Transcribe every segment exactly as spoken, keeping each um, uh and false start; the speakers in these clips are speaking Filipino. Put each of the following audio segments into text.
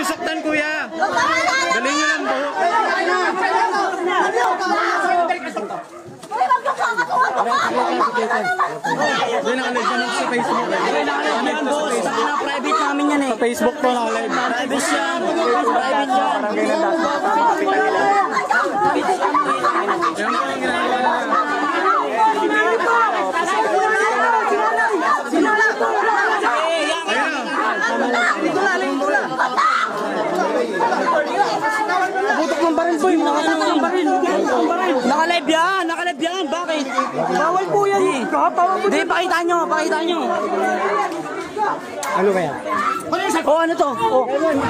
nyo saktan, kuya. Galing nyo lang buhok. Hindi nakalive ka sa Facebook. Ano yan, boss? Sa private namin yan eh. Sa Facebook po nakalive. Private yan. Private yan. Parang ganyan lahat. Yan po yung ginagawa na. Putok ng baril po yun. Nakaputok ng baril. Nakalive yan. Nakalive yan. Bakit? Bawal po yan. Hindi, pakita nyo. Pakita nyo. Ano kaya? Oh, ano to? Oh.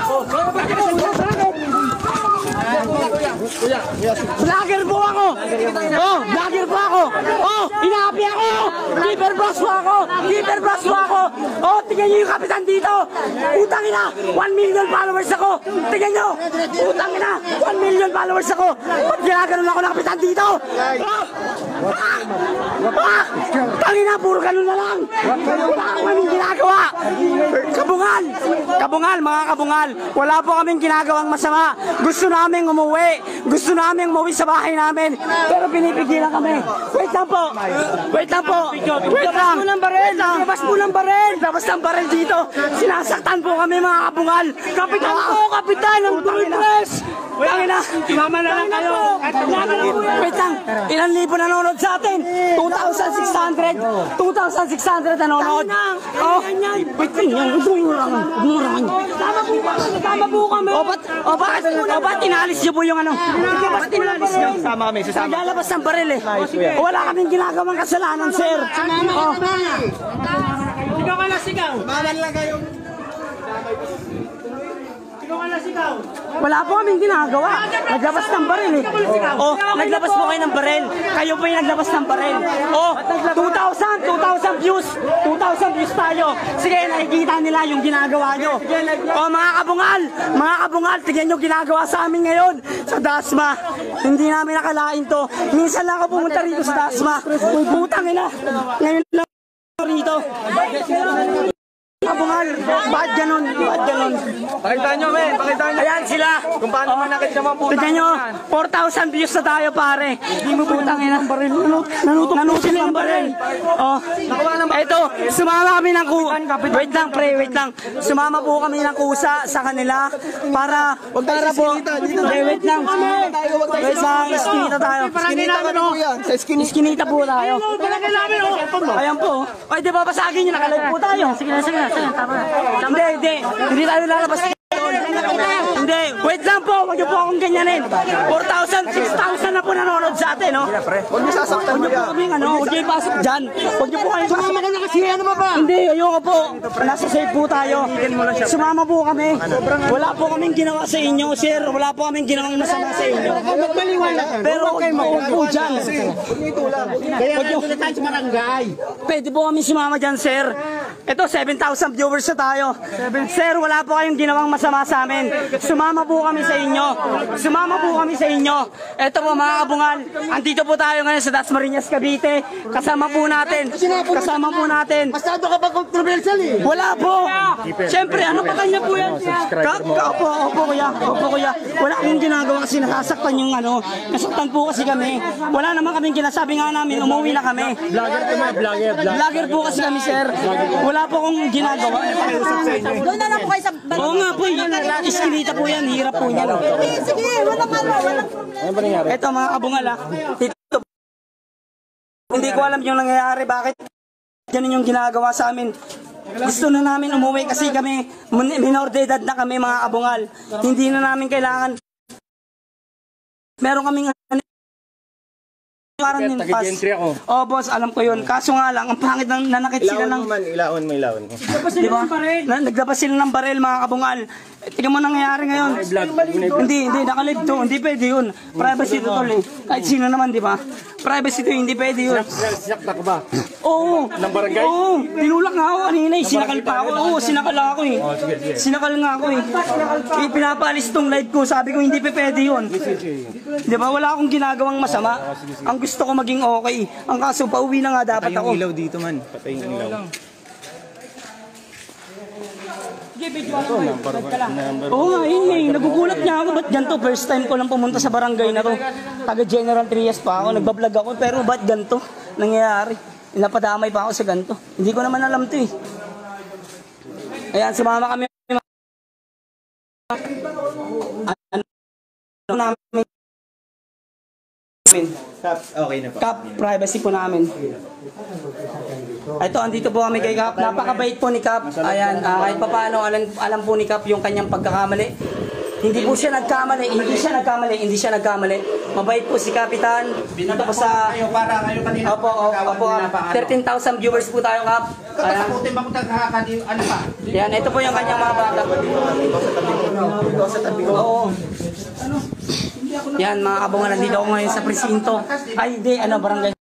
Vlogger po ako! Oh, vlogger po ako! Oh, inahapi ako! Keeper boss po ako! Keeper boss po ako! Oh, tingnan nyo yung kapitan dito! Utang ina! one million followers ako! Tingnan nyo! Utang ina! one million followers ako! Ba't ginaganon ako ng kapitan dito? Oh! Ah! Ah! Tangina, puro ganun na lang! Wala ko kaming ginagawa! Kabungal! Kabungal, mga kabungal! Wala po kaming ginagawang masama! Gusto namin umuwi! Gusto namin umuwi sa bahay namin! Pero pinipigilan kami! Wait lang po! Wait lang po! Wait lang! Wait lang! Labas po ng baril! Labas ng baril dito! Sinasaktan po kami, mga kabungal! Kapitan po! Kapitan ng Tultres! Tangina! Sumama na lang kayo! Wait lang! Ilan libo nanonood sa atin? two thousand six hundred! two thousand six hundred nanonood! Oh! Wait lang! Umurangan! Umurangan! Tama po ba? Tama po kami! O ba't? O bakit? O ba't inalis niyo po yung ano? Ba't inalis niyo? Sama kami, sasama. Naglalabas ng baril eh! Wala kaming ginagawang kasalanan, sir! Oh! Sigaw ka na, sigaw! Bawal lang kayo. Sigaw ka na, sigaw! Wala po kaming ginagawa. Naglabas ng baril eh. Oh, naglabas po kayo ng baril. Kayo po yung naglabas ng baril. Oh, two thousand, two thousand views. two thousand views tayo. Sige, nakikita nila yung ginagawa nyo. Oh, mga kabungal, mga kabungal, tignan nyo ginagawa sa amin ngayon sa Dasma. Hindi namin nakalain to. Minsan lang ako pumunta rito sa Dasma. Putang ina. Ngayon lang rito. Kabungal, bakit ganon? Bakit ganon? Pakita nyo, men. Pakita nyo. Ayan sila. Kung paano manakit ka mga puta. Tignan nyo, four thousand views na tayo, pare. Hindi mo putang ina. Nanutok nanutok ng baril. Oh, eto, sumama kami ng ku... Wait lang, pre, wait lang. Sumama po kami ng kusa sa kanila para... Huwag para po. Okay, wait lang. Wait lang, iskinita tayo. Skinita ka na, kuya. Sa skinita. Iskinita po tayo. Palagay namin, oh! Ayan po. Ay, di ba basagin nyo? Nakalive po tayo. Sige na, sige na. Hindi, hindi. Hindi tayo lalabas. Hindi. Wait lang po. Huwag niyo po akong ganyanin. four thousand, six thousand na po nanonood sa atin, no? Huwag niyo sasaktan mo Huwag niyo po yan. kaming ano. Huwag niyo ipasok dyan. Huwag niyo po kayong... Sumama ka na kasi, ano ba ba? Hindi, ayoko po. Nasa safe po tayo. Sumama po kami. Wala po kaming ginawa sa inyo, sir. Wala po kaming ginawang masama sa inyo. Pero huwag po dyan. Kaya nga doon tayo sa barangay. Pwede po kami sumama dyan, sir. Ito, seven thousand viewers na tayo. Sir, wala po kayong ginawang masama sa amin. Sumama po kami sa inyo. Sumama po kami sa inyo. Ito po, mga kabungal. Andito po tayo ngayon sa Dasmariñas, Cavite. Kasama po natin. Kasama po natin. Masyado ka pa controversial eh. Wala po. Siyempre, ano pa kanya po yan? Ka ka opo, opo kuya. Opo kuya. Wala akong ginagawa kasi nakasaktan yung ano. Nasaktan po kasi kami. Wala naman kaming ginasabi nga namin. Umuwi na kami. Vlogger ka mo, vlogger. Vlogger po kasi kami, sir. Wala po akong ginagawa. Doon na lang po kayo sa... Oo nga po, iskinita po yan. Hirap po niya. Sige, sige, walang ano, walang problema. Ito mga kabungal ha. Ito, hindi ko alam yung nangyayari. Bakit ganun yung ginagawa sa amin? Gusto na namin umuwi kasi kami minor de edad na kami, mga kabungal. Hindi na namin kailangan. Meron kaming parang pass. Oh boss, alam ko yun. Kaso nga lang, ang pangit ng nanakit sila ng... Ilaon mo, ilaon mo. Diba? Na, naglabas sila ng baril, mga kabungal. Eh, tingnan mo nangyayari ngayon. Hindi, hindi, nakalive to. Hindi pwede yun. Privacy to tol eh. Kahit sino naman, di ba? Privacy to, hindi pwede yun. Sinakta ka ba? Oo. Ng barangay? Oo. Tinulak nga ako kanina eh. Sinakal pa ako. Oo, sinakal ako eh. Sinakal nga ako eh. Eh, pinapalis itong live ko. Sabi ko, hindi pa pwede yun. Di ba? Wala akong ginagawang masama. Ang gusto ko maging okay. Ang kaso, pauwi na nga dapat ako. Patay yung ilaw dito man. Patay yung ilaw. Oo nga, yun eh. Nagugulat niya ako. Ba't ganito? First time ko lang pumunta sa barangay na to. Taga General Trias pa ako. Nagbablog ako. Pero ba't ganito nangyayari? Napadamay pa ako sa ganito. Hindi ko naman alam to eh. Ayan, sumama kami. Ano namin? Okay na po. Kap, privacy po namin. Ito, andito po kami kay Kap. Napakabait po ni Kap. Ayan, ah, kahit pa paano, alam, alam po ni Kap yung kanyang pagkakamali. Hindi po siya nagkamali, hindi siya nagkamali, hindi siya nagkamali. Mabait po si Kapitan. Dito po sa... Kayo para kayo kanina. Opo, opo, thirteen thousand viewers po tayo, Kap. Ayan. Katakutin ba kung nagkakakadi, ano pa? Yan, ito po yung kanyang mga bata. Oo. Yan, mga kabungan, nandito ako ngayon sa presinto. Ay, hindi, ano, barangay.